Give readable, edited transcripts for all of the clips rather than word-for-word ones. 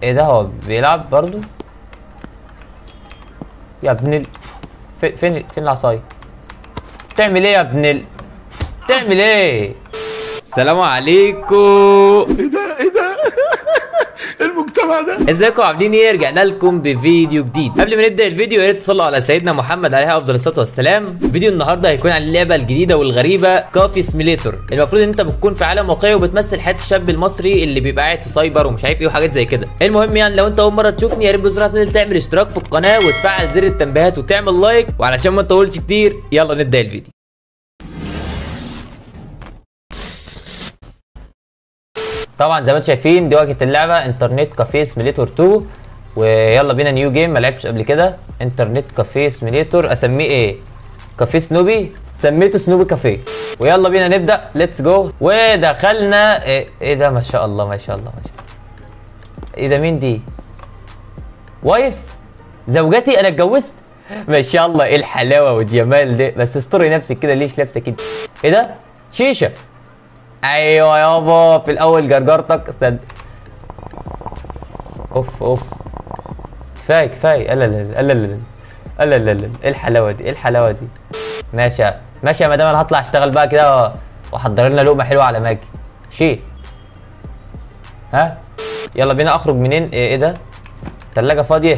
ايه ده؟ هو بيلعب برضو يا ابن فين العصايه؟ تعمل ايه يا ابن تعمل ايه؟ السلام عليكم. ايه ده المجتمع ده؟ ازيكم عاملين ايه؟ رجعنا لكم بفيديو جديد. قبل ما نبدا الفيديو يا ريت تصلوا على سيدنا محمد عليه افضل الصلاه والسلام. فيديو النهارده هيكون عن اللعبه الجديده والغريبه كافي سيميليتور. المفروض ان انت بتكون في عالم واقعي وبتمثل حياه الشاب المصري اللي بيبقى قاعد في سايبر ومش عارف ايه وحاجات زي كده. المهم يعني لو انت اول مره تشوفني يا ريت بسرعه تنزل تعمل اشتراك في القناه وتفعل زر التنبيهات وتعمل لايك، وعلشان ما نطولش كتير يلا نبدا الفيديو. طبعا زي ما انتم شايفين دي واجهه اللعبه انترنت كافيه سيميليتور 2، ويلا بينا نيو جيم. ما لعبتش قبل كده. انترنت كافيه سيميليتور اسميه ايه؟ كافيه سنوبي؟ سميته سنوبي كافيه. ويلا بينا نبدا، ليتس جو. ودخلنا. ايه ده؟ ما شاء الله ما شاء الله ما شاء الله. ايه ده؟ مين دي؟ وايف؟ زوجتي؟ انا اتجوزت؟ ما شاء الله. ايه الحلاوه والجمال ده؟ بس استري نفسك كده، ليش لابسه كده؟ ايه ده؟ شيشه. ايوه يابا، في الاول جرجرتك. استنى. اوف كفايه كفايه. لا لا لا لا لا لا لا لا. ايه الحلاوه دي؟ ايه الحلاوه دي؟ ماشي ماشي يا مدام، انا هطلع اشتغل بقى كده واحضر لنا لقمه حلوه على ماجي. شيء. ها يلا بينا. اخرج منين؟ ايه ده؟ تلاجة فاضيه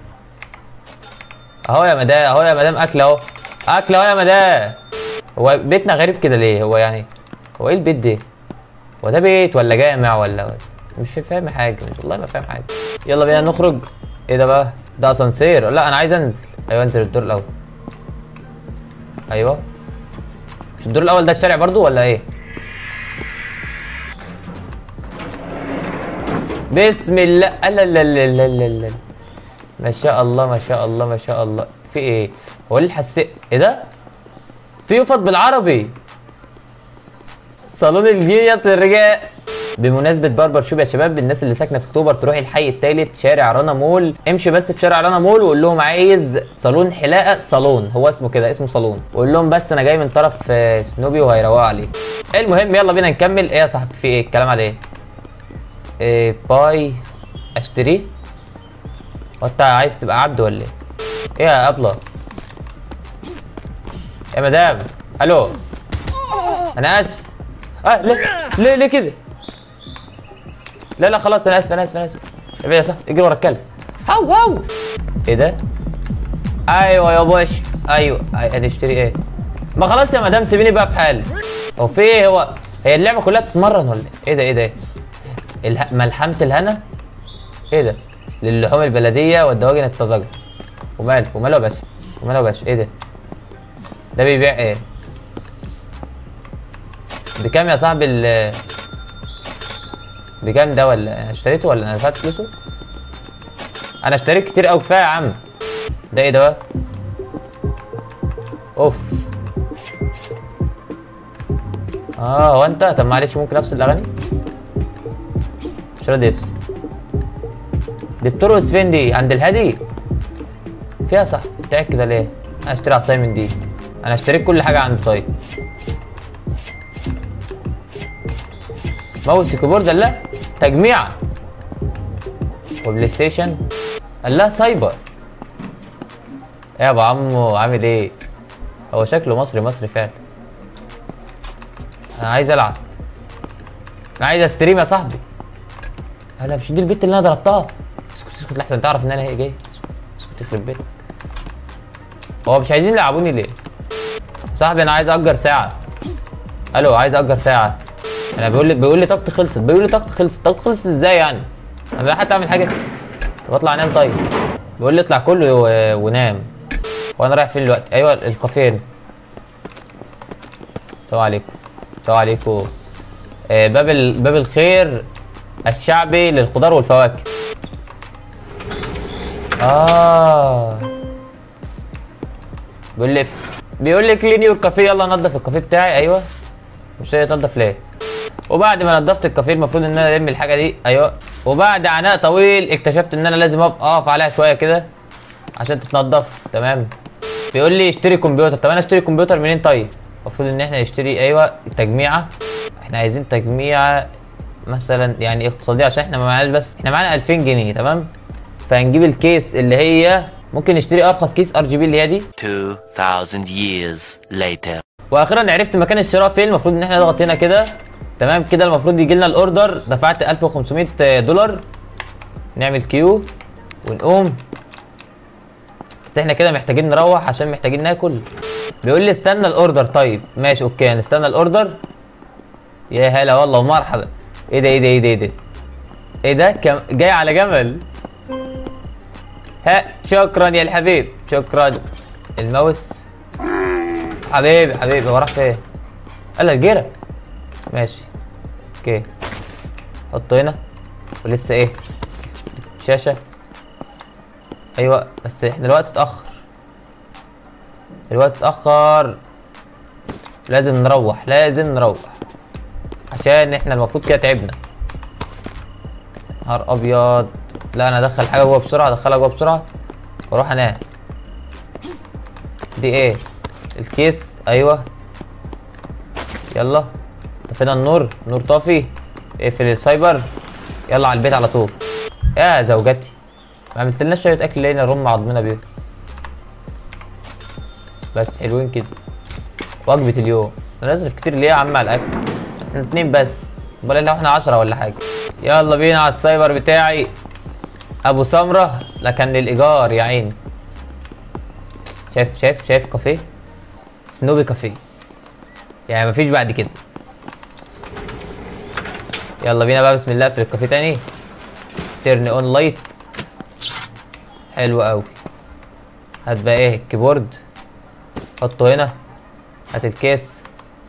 اهو يا مدام. اهو يا مدام اكل اهو. اكل اهو يا مدام. هو بيتنا غريب كده ليه؟ هو يعني هو ايه البيت ده؟ هو ده بيت ولا جامع ولا مش فاهم حاجه؟ والله ما فاهم حاجه. يلا بينا نخرج. ايه ده بقى؟ ده اسانسير؟ لا انا عايز انزل. ايوه انزل الدور الاول. ايوه مش الدور الاول ده الشارع برضو ولا ايه؟ بسم الله. لا لا لا لا لا لا. ما شاء الله ما شاء الله ما شاء الله. في ايه؟ هو اللي الحساء ايه ده؟ في يفط بالعربي. صالون الجينيوس للرجال. بمناسبة باربر شوب يا شباب، الناس اللي ساكنة في اكتوبر تروح الحي الثالث شارع رانا مول. امشي بس في شارع رانا مول وقول لهم عايز صالون حلاقة. صالون هو اسمه كده، اسمه صالون. وقول لهم بس انا جاي من طرف سنوبي وهيروقوا عليه. المهم يلا بينا نكمل. ايه يا صاحبي؟ في ايه؟ الكلام على ايه؟ ايه باي اشتري؟ وانت عايز تبقى عبد ولا ايه؟ ايه يا ابله؟ يا مدام الو انا اسف. ليه كده؟ لا خلاص انا اسف انا اسف انا اسف. يا صاحبي اجري ورا الكلب. هاو. ايه ده؟ ايوه يا باشا. ايوه هنشتري ايه؟ ما خلاص يا مدام سيبيني بقى في حالي. هو في ايه؟ هي اللعبه كلها بتتمرن ولا ايه؟ ايه ده؟ ملحمه الهنا؟ ايه ده؟ للحوم البلديه والدواجن الطازجه. وماله يا باشا؟ وماله يا باشا؟ ايه ده؟ ده بيبيع ايه؟ بكام يا صاحبي بكام ده؟ ولا انا اشتريته ولا انا دفعت فلوسه؟ انا اشتريت كتير قوي، كفايه يا عم. ده ايه ده بقى؟ اوف. هو انت؟ طب معلش ممكن افصل الاغاني؟ مش راضي يفصل. دي بترقص فين دي؟ عند الهادي؟ فيها صح؟ بتاعك كده ليه؟ انا اشتري عصايه من دي. انا اشتريت كل حاجه عنده. طيب ماوس كيبورد؟ لا تجميع وبلاي ستيشن. لا سايبر. ايه يا ابو عمو عامل ايه؟ هو شكله مصري فعلا. انا عايز العب. انا عايز استريم يا صاحبي. لا مش دي البت اللي انا ضربتها. اسكت لحسن تعرف ان انا هي جاي. اسكت يخرب بيتك. هو مش عايزين يلعبوني ليه؟ صاحبي انا عايز اجر ساعه. الو عايز اجر ساعه. انا بيقول لي طاقتي خلصت. طاقتي خلصت ازاي يعني؟ انا لا حتى اعمل حاجه. طب اطلع انام. طيب بيقول لي اطلع كله ونام. وانا رايح فين دلوقتي؟ ايوه الكافيه. السلام عليكم. السلام عليكم. باب الخير الشعبي للخضار والفواكه. بيقول لي كلين يور كافيه. يلا نضف الكافيه بتاعي. ايوه مش هيتنضف ليه؟ وبعد ما نضفت الكافيه المفروض ان انا الم الحاجه دي. ايوه وبعد عناء طويل اكتشفت ان انا لازم اقف عليها شويه كده عشان تتنضف. تمام. بيقول لي اشتري كمبيوتر. طب انا اشتري كمبيوتر منين؟ طيب المفروض ان احنا نشتري. ايوه التجميعه. احنا عايزين تجميعه. مثلا يعني اقتصاديه عشان احنا ما معناش، بس احنا معانا 2000 جنيه تمام. فهنجيب الكيس اللي هي ممكن نشتري ارخص كيس ار جي بي اللي هي دي. 2000 years later. واخيرا عرفت مكان الشراء فين. المفروض ان احنا نضغط هنا كده تمام كده. المفروض يجي لنا الاوردر. دفعت 1500 دولار. نعمل كيو ونقوم. بس احنا كده محتاجين نروح عشان محتاجين ناكل. بيقول لي استنى الاوردر. طيب ماشي اوكي هنستنى الاوردر. يا هلا والله ومرحبا. ايه ده ايه ده ايه ده ايه ده ايه ده جاي على جمل. ها شكرا يا الحبيب شكرا. الماوس حبيبي حبيبي هو راح فين؟ قال الجيرة. ماشي اوكي حطه هنا. ولسه ايه شاشة. ايوه بس احنا الوقت اتأخر. الوقت اتأخر. لازم نروح لازم نروح عشان احنا المفروض كده تعبنا. نهار ابيض. لا انا ادخل حاجه جوه بسرعه. ادخلها جوه بسرعه واروح انام. دي ايه؟ الكيس. ايوه يلا طفينا النور. النور طافي. اقفل السايبر. يلا على البيت على طول. يا زوجتي ما عملتلناش شويه اكل لقينا نرم عضمنا بيهم. بس حلوين كده. وجبه اليوم. انا نصرف كتير ليه يا عم على الاكل؟ احنا 2 بس. امال لو احنا 10 ولا حاجه. يلا بينا على السايبر بتاعي ابو سمره. لكن للايجار يا عيني. شايف كافيه سنوبي كافيه. يعني مفيش بعد كده. يلا بينا بقى بسم الله. اقفل الكافيه تاني. تيرن اون لايت. حلو قوي. هات بقى ايه الكيبورد. حطه هنا. هات الكيس.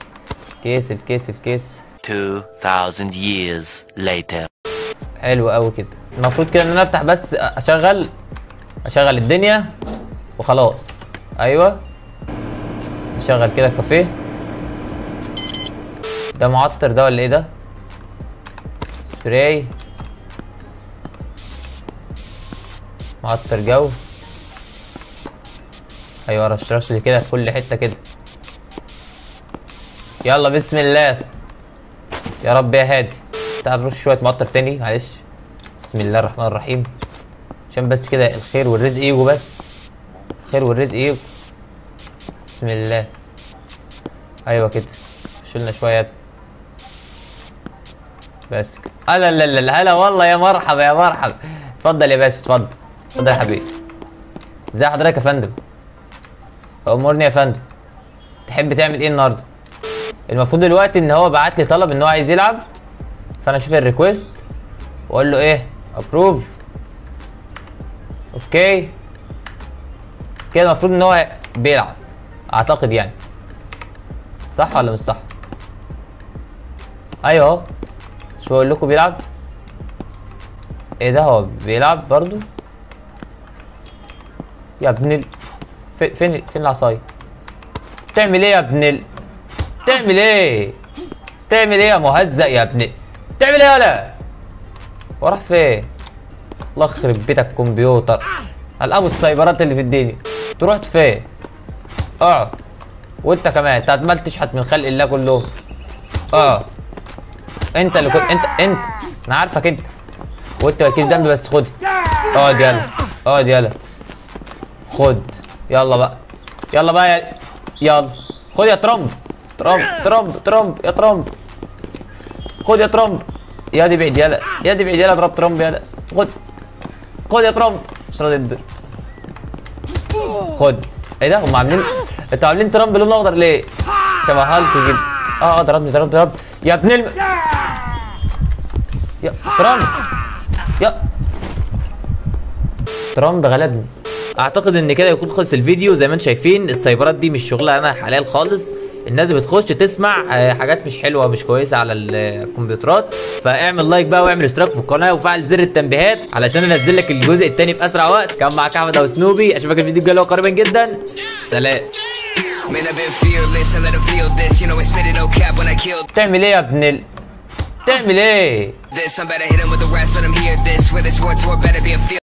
الكيس 2000 years later. حلو قوي كده. المفروض كده ان انا افتح بس اشغل الدنيا وخلاص. ايوه نشغل كده الكافيه. ده معطر ده ولا ايه ده؟ سبراي معطر جو. ايوه رش لي كده في كل حته كده. يلا بسم الله يا رب يا هادي. تعال نرش شويه معطر تاني معلش. بسم الله الرحمن الرحيم عشان بس كده الخير والرزق يجوا. بس الخير والرزق يجوا. بسم الله. ايوه كده شلنا شويه بس كده. لا لا لا هلا والله يا مرحبا يا مرحبا. اتفضل يا باشا اتفضل يا حبيبي. ازي حضرتك يا فندم؟ امورني يا فندم. تحب تعمل ايه النهارده؟ المفروض دلوقتي ان هو بعت لي طلب ان هو عايز يلعب. فانا اشوف الريكوست واقول له ايه ابروف. اوكي كده المفروض ان هو بيلعب اعتقد يعني. صح ولا مش صح؟ ايوه اهو. شو اقول لكم بيلعب. ايه ده هو بيلعب برضو يا ابن فين العصايه؟ تعمل ايه يا ابن تعمل ايه يا مهزأ يا ابن؟ تعمل ايه يالا؟ وراح فين؟ الله يخرب بيتك كمبيوتر. الابو السايبرات اللي في الدنيا. تروح فين؟ اقعد. وانت كمان انت عمال تشحت من خلق الله كلهم. انت اللي كنت انت انا عارفك انت. وانت مالكيش ذنب بس خد. اقعد يلا خد. يلا بقى يلا خد يا ترامب يا ترامب. خد يا ترامب. يا دي بعيد يلا اضرب ترامب يلا. خد يا ترامب. مش راضي يدر. خد. ايه ده هم عاملين انتوا عاملين ترامب لون اخضر ليه؟ شبه هالك كده. ضربني يا ابن يا ترامب. يا ترامب غلبني. اعتقد ان كده يكون خلص الفيديو. زي ما انتم شايفين السايبرات دي مش شغلها انا حلال خالص. الناس بتخش تسمع حاجات مش حلوه مش كويسه على الكمبيوترات. فاعمل لايك بقى واعمل اشتراك في القناه وفعل زر التنبيهات علشان انزل لك الجزء الثاني في اسرع وقت. كان معاك احمد او سنوبي. اشوفك الفيديو الجاي قريبا جدا. سلام. تعمل ايه يا ابن تعمل ايه؟